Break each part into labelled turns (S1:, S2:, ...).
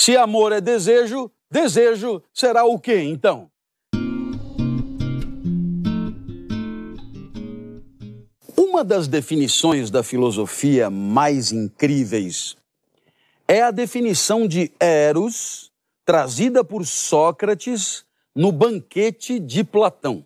S1: Se amor é desejo, desejo será o quê, então? Uma das definições da filosofia mais incríveis é a definição de Eros, trazida por Sócrates no banquete de Platão.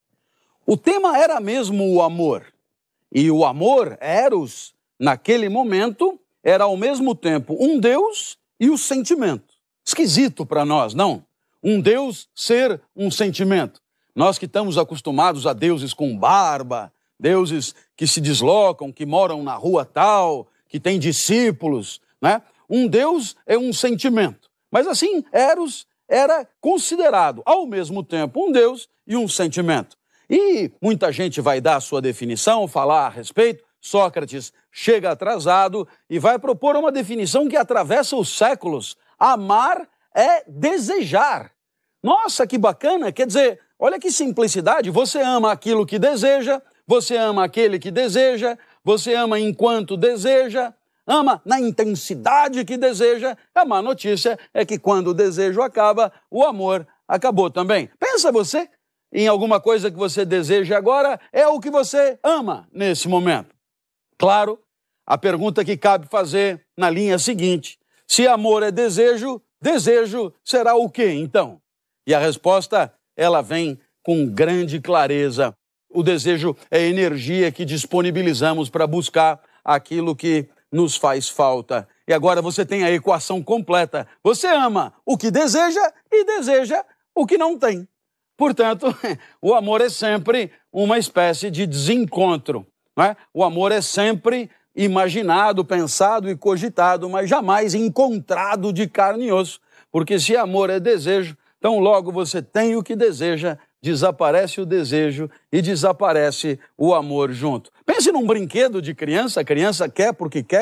S1: O tema era mesmo o amor. E o amor, Eros, naquele momento, era ao mesmo tempo um deus e o sentimento. Esquisito para nós, não? Um deus ser um sentimento. Nós que estamos acostumados a deuses com barba, deuses que se deslocam, que moram na rua tal, que têm discípulos, né? Um deus é um sentimento. Mas assim, Eros era considerado ao mesmo tempo um deus e um sentimento. E muita gente vai dar a sua definição, falar a respeito. Sócrates chega atrasado e vai propor uma definição que atravessa os séculos. Amar é desejar. Nossa, que bacana! Quer dizer, olha que simplicidade. Você ama aquilo que deseja, você ama aquele que deseja, você ama enquanto deseja, ama na intensidade que deseja. A má notícia é que quando o desejo acaba, o amor acabou também. Pensa você em alguma coisa que você deseja agora, é o que você ama nesse momento. Claro, a pergunta que cabe fazer na linha seguinte: se amor é desejo, desejo será o quê, então? E a resposta, ela vem com grande clareza. O desejo é energia que disponibilizamos para buscar aquilo que nos faz falta. E agora você tem a equação completa. Você ama o que deseja e deseja o que não tem. Portanto, o amor é sempre uma espécie de desencontro, não é? O amor é sempre imaginado, pensado e cogitado, mas jamais encontrado de carne e osso. Porque se amor é desejo, então logo você tem o que deseja, desaparece o desejo e desaparece o amor junto. Pense num brinquedo de criança, a criança quer,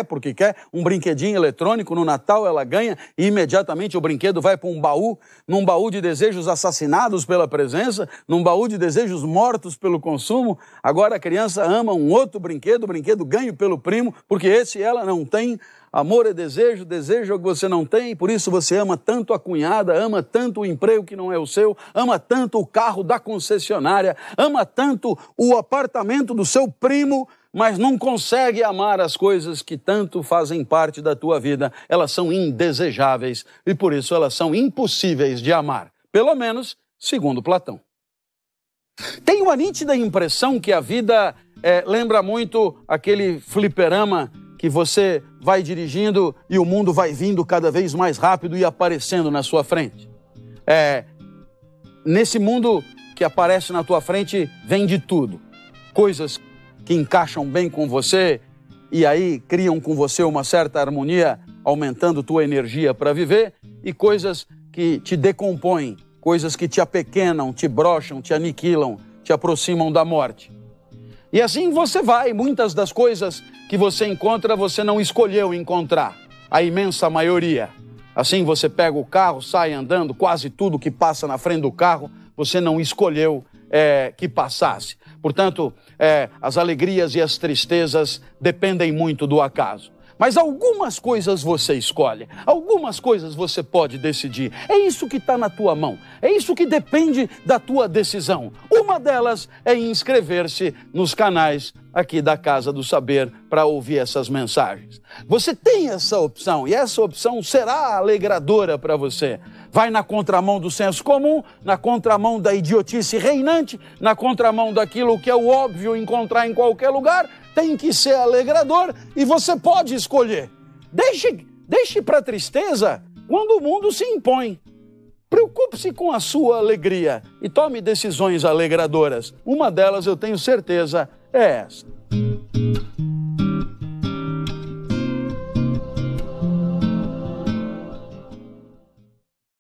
S1: um brinquedinho eletrônico, no Natal ela ganha e imediatamente o brinquedo vai para um baú, num baú de desejos assassinados pela presença, num baú de desejos mortos pelo consumo. Agora a criança ama um outro brinquedo, o brinquedo ganho pelo primo, porque esse ela não tem. Amor é desejo, desejo é o que você não tem, por isso você ama tanto a cunhada, ama tanto o emprego que não é o seu, ama tanto o carro da concessionária, ama tanto o apartamento do seu primo, mas não consegue amar as coisas que tanto fazem parte da tua vida. Elas são indesejáveis e por isso elas são impossíveis de amar, pelo menos segundo Platão. Tenho a nítida impressão que a vida lembra muito aquele fliperama que você vai dirigindo e o mundo vai vindo cada vez mais rápido e aparecendo na sua frente. Nesse mundo que aparece na tua frente, vem de tudo. Coisas que encaixam bem com você e aí criam com você uma certa harmonia, aumentando tua energia para viver, e coisas que te decompõem, coisas que te apequenam, te brocham, te aniquilam, te aproximam da morte. E assim você vai, muitas das coisas que você encontra, você não escolheu encontrar, a imensa maioria. Assim você pega o carro, sai andando, quase tudo que passa na frente do carro, você não escolheu que passasse. Portanto, as alegrias e as tristezas dependem muito do acaso. Mas algumas coisas você escolhe, algumas coisas você pode decidir. É isso que está na tua mão, é isso que depende da tua decisão. Uma delas é inscrever-se nos canais aqui da Casa do Saber para ouvir essas mensagens. Você tem essa opção e essa opção será alegradora para você. Vai na contramão do senso comum, na contramão da idiotice reinante, na contramão daquilo que é o óbvio encontrar em qualquer lugar. Tem que ser alegrador e você pode escolher. Deixe para a tristeza quando o mundo se impõe. Preocupe-se com a sua alegria e tome decisões alegradoras. Uma delas, eu tenho certeza, é essa.